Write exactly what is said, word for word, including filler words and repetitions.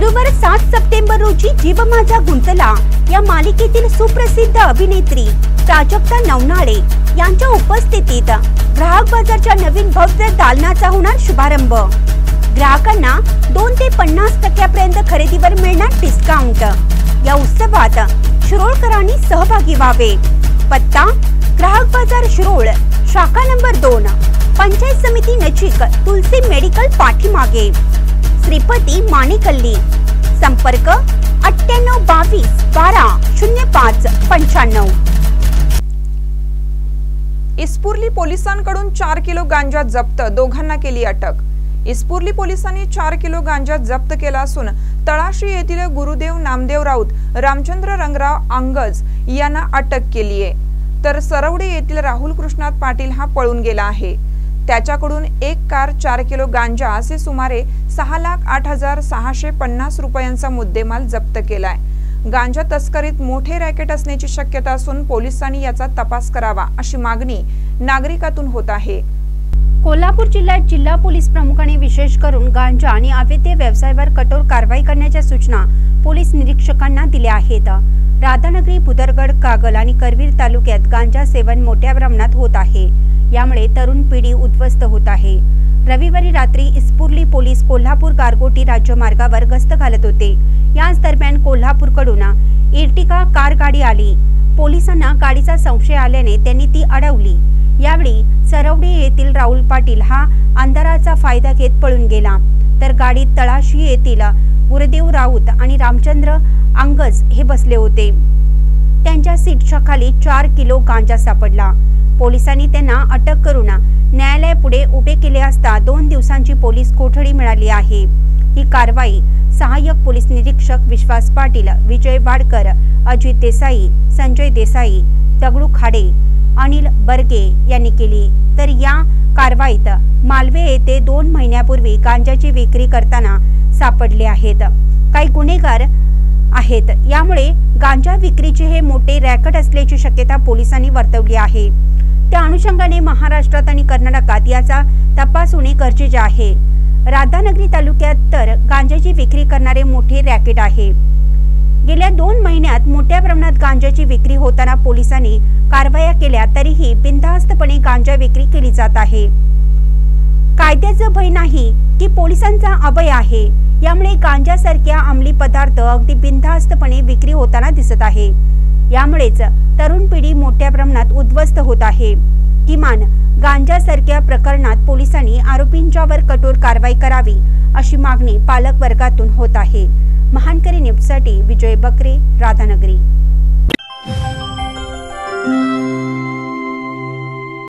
गुरुवार सात सप्टेंबर रोजी जीव माझा गुंतला या मालिकेतील सुप्रसिद्ध अभिनेत्री प्राजक्ता नवनाळे यांच्या उपस्थितीत ग्राहक बाजारच्या नवीन भव्य दालनाचा होणार शुभारंभ। ग्राहकांना दोन ते पन्नास टक्क्यापर्यंत खरेदीवर मिळणार डिस्काउंट। या उत्सवात शिरोळकरांनी सहभागी व्हावे। पत्ता ग्राहक बाजार शिरोळ, शाखा नंबर दोन, पंचायत समिती नजीक, तुलसी मेडिकल पाठीमागे, श्रीपती माणिकल्ली। संपर्क अठ्ठ्याण्णव बावीस बारा शून्य पाच पंच्याण्णव। इस्पुर्ली पोलिसांकडून चार किलो गांजा जप्त, दोघांना केली अटक। इस्पुर्ली पोलिसांनी चार किलो गांजा जप्त केला असून तळाशी येथील गुरुदेव नामदेव राऊत, रामचंद्र रंगराव अंगज यांना अटक केली आहे, तर सरवडे येथील राहुल कृष्णात पाटील हा पळून गेला आहे। त्याच्याकडून एक कार, चार किलो गांजा असे सुमारे सहा लाख आठ हजार सहाशे पन्नास रुपयांचा मुद्देमाल जप्त केलाय। गांजा तस्करीत मोठे रॅकेट असण्याची शक्यता असून पोलिसांनी याचा तपास करावा अशी मागणी नागरिकातून होत आहे। कोल्हापूर जिल्ह्यात जिल्हा पोलीस प्रमुखांनी विशेष करून गांजा आणि अवैध व्यवसायावर कठोर कारवाई करण्याच्या सूचना पोलीस निरीक्षकांना दिल्या आहेत। राधानगरी, भुदरगड, कागल आणि करवीर तालुक्यात गांजा सेवन मोठ्या प्रमाणात होत आहे, यामुळे तरुण पिढी उद्ध्वस्त होत आहे। रविवारी रात्री इस्पुर्ली पोलीस कोल्हापूर गारगोटी राज्यमार्गावर गस्त घालत होते। याच दरम्यान कोल्हापूरकडून इर्टिगा कार गाडी आली। पोलिसांना गाडीचा संशय आल्याने त्यांनी ती अडवली। यावेळी सरवडे येथील राहुल पाटील हा अंधाराचा फायदा घेत पळून गेला, तर गाडीत तळाशी येथील गुरुदेव राऊत आणि रामचंद्र अंगज हे बसले होते। त्यांच्या सीटच्या खाली चार किलो गांजा सापडला। पोलिसांनी त्यांना अटक करून न्यायालयापुढे उभे केले असता दोन दिवसांची पोलीस कोठडी मिळाली आहे। ही कारवाई सहाय्यक पोलीस निरीक्षक विश्वास पाटील, विजय वाडकर, अजित देसाई, संजय देसाई, दगडू खाडे, अनिल बर्गे यांनी केली। तर या कारवाईत मालवे येथे दोन महिन्यापूर्वी गांजाची विक्री करताना सापडले आहेत काही गुन्हेगार आहेत। यामुळे गांजा विक्रीचे हे मोठे रॅकेट असल्याची शक्यता पोलिसांनी वर्तवली आहे। त्या अनुषंगाने महाराष्ट्रात आणि कर्नाटकात याचा तपास होणे गरजेचे आहे। राधानगरी तालुक्यात तर गांजाची विक्री करणारे मोठे रॅकेट आहे। गेल्या दोन महिन्यात मोठ्या प्रमाणात गांजाची विक्री होताना पोलिसांनी कारवाया केल्या, तरीही बिनधास्तपणे गांजा विक्री केली जात आहे। कायद्याचं भय नाही की पोलिसांचा अभय आहे, यामुळे गांजासारख्या अंमली पदार्थ अगदी बिनधास्तपणे विक्री होताना दिसत आहे। यामुळेच तरुण पिढी मोठ्या प्रमाणात उद्ध्वस्त होत आहे। किमान गांजासारख्या प्रकरणात पोलिसांनी आरोपींच्यावर कठोर कारवाई करावी अशी मागणी पालक वर्गातून होत आहे। महानकरी न्यूजसाठी विजय बकरे, राधानगरी।